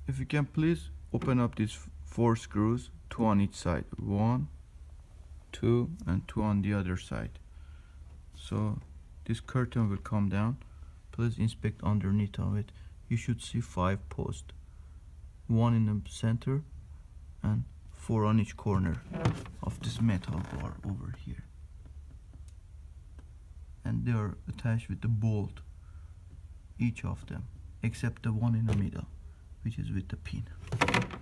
If you can please open up these 4 screws, 2 on each side, 1, 2 and 2 on the other side. So this curtain will come down. Please inspect underneath of it. You should see 5 posts, 1 in the center and 4 on each corner of this metal bar over here, and they are attached with the bolt, each of them, except the one in the middle, which is with the pin.